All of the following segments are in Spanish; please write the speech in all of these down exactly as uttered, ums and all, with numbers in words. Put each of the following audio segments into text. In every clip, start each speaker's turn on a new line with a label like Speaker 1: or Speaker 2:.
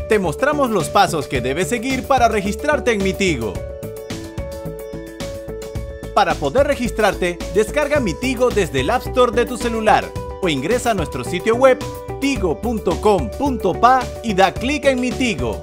Speaker 1: Te mostramos los pasos que debes seguir para registrarte en Mi Tigo. Para poder registrarte, descarga Mi Tigo desde el App Store de tu celular o ingresa a nuestro sitio web tigo punto com punto pa y da clic en Mi Tigo.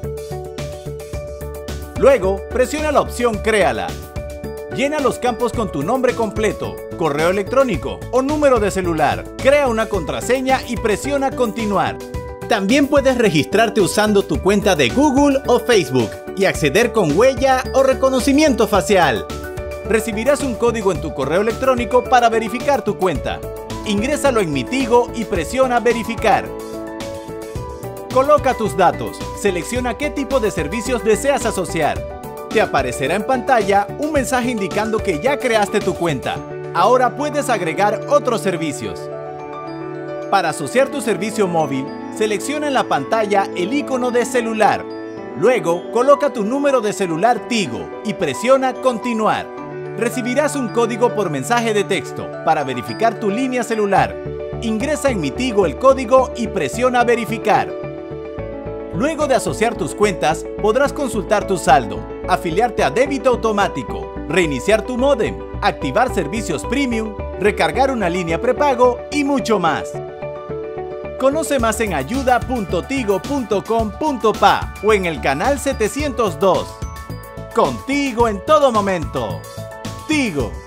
Speaker 1: Luego, presiona la opción Créala. Llena los campos con tu nombre completo, correo electrónico o número de celular. Crea una contraseña y presiona Continuar. También puedes registrarte usando tu cuenta de Google o Facebook y acceder con huella o reconocimiento facial. Recibirás un código en tu correo electrónico para verificar tu cuenta. Ingrésalo en Mi Tigo y presiona Verificar. Coloca tus datos, selecciona qué tipo de servicios deseas asociar. Te aparecerá en pantalla un mensaje indicando que ya creaste tu cuenta. Ahora puedes agregar otros servicios. Para asociar tu servicio móvil, selecciona en la pantalla el icono de celular. Luego, coloca tu número de celular Tigo y presiona Continuar. Recibirás un código por mensaje de texto para verificar tu línea celular. Ingresa en Mi Tigo el código y presiona Verificar. Luego de asociar tus cuentas, podrás consultar tu saldo, afiliarte a débito automático, reiniciar tu módem, activar servicios premium, recargar una línea prepago y mucho más. Conoce más en ayuda punto tigo punto com punto pa o en el canal setecientos dos. Contigo en todo momento. Tigo.